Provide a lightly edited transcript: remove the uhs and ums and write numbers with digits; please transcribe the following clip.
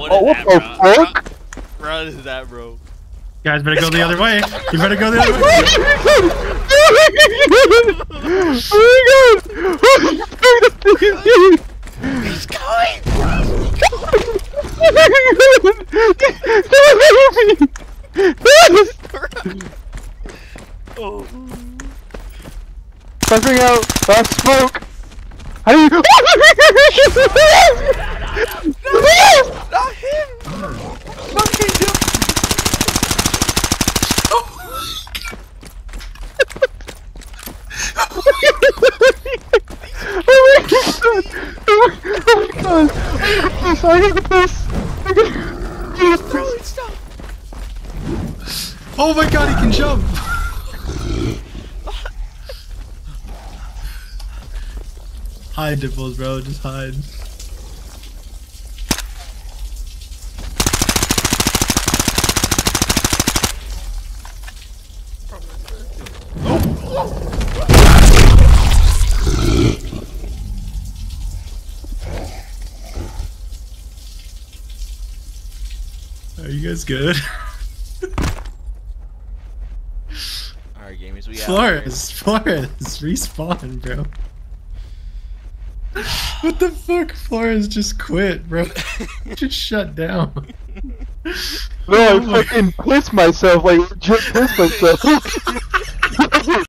What Oh, is what that, the bro? fuck? Bro, what is that, bro? You guys better go the other way. You better go the other way. He's going! Oh. Buzzing out! Smoke! How do you? Not him! Fucking him! Oh my god, he can jump! Hide, Dimples, bro. Just hide. Are you guys good? Alright, gamers, we out. Flores, respawn, bro. What the fuck? Flores just quit, bro. Just shut down. No, I fucking pissed myself, like, just pissed myself.